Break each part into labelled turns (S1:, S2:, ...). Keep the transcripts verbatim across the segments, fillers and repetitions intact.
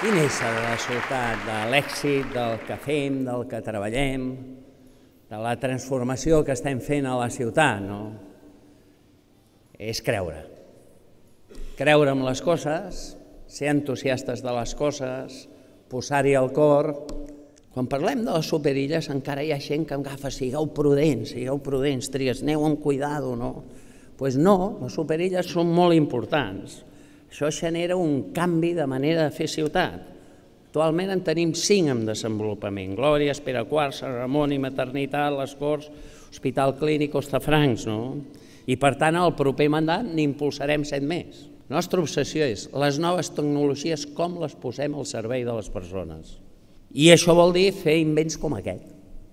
S1: Quin és el resultat de l'èxit del que fem, del que treballem, de la transformació que estem fent a la ciutat, no? És creure. Creure en les coses, ser entusiastes de les coses, posar-hi el cor. Quan parlem de les superilles encara hi ha gent que em agafa, sigueu prudents, sigueu prudents, tries, aneu amb cuidado, no? Doncs no, les superilles són molt importants. Això genera un canvi de manera de fer ciutat. Actualment en tenim cinc en desenvolupament. Glòria, Espera Quart, Sant Ramon i Maternitat, Les Corts, Hospital Clínic, Hostafrancs, no? I per tant, al proper mandat n'impulsarem set més. La nostra obsessió és les noves tecnologies, com les posem al servei de les persones. I això vol dir fer invents com aquest,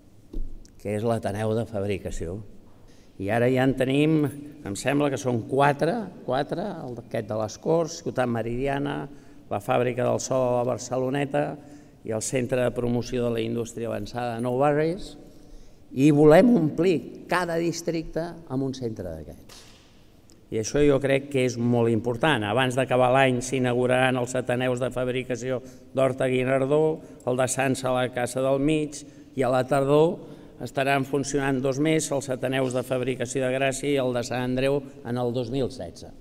S1: que és l'Ateneu de Fabricació. I ara ja en tenim, em sembla que són quatre, quatre, aquest de les Corts, Ciutat Meridiana, la Fàbrica del So de la Barceloneta i el Centre de Promoció de la Indústria Avançada de Nou Barris, i volem omplir cada districte amb un centre d'aquests. I això jo crec que és molt important. Abans d'acabar l'any s'inauguraran els Ateneus de Fabricació d'Horta-Guinardó, el de Sants a la Casa del Mig, i a la tardor estaran funcionant dos més, els Ateneus de Fabricació de Gràcia i el de Sant Andreu en el dos mil setze.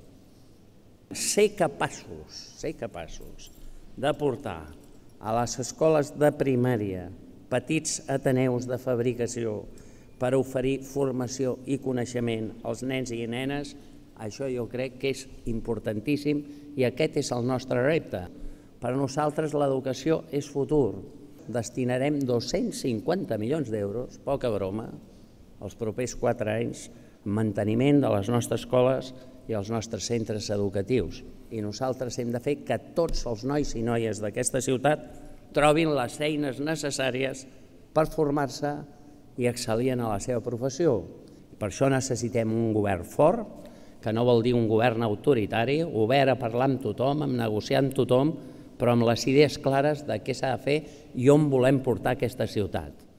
S1: Ser capaços, ser capaços de portar a les escoles de primària petits ateneus de fabricació per oferir formació i coneixement als nens i nenes, això jo crec que és importantíssim i aquest és el nostre repte. Per a nosaltres l'educació és futur. Destinarem dos-cents cinquanta milions d'euros, poca broma, els propers quatre anys, en manteniment de les nostres escoles i els nostres centres educatius. I nosaltres hem de fer que tots els nois i noies d'aquesta ciutat trobin les eines necessàries per formar-se i excel·lir en la seva professió. Per això necessitem un govern fort, que no vol dir un govern autoritari, obert a parlar amb tothom, a negociar amb tothom, però amb les idees clares de què s'ha de fer i on volem portar aquesta ciutat.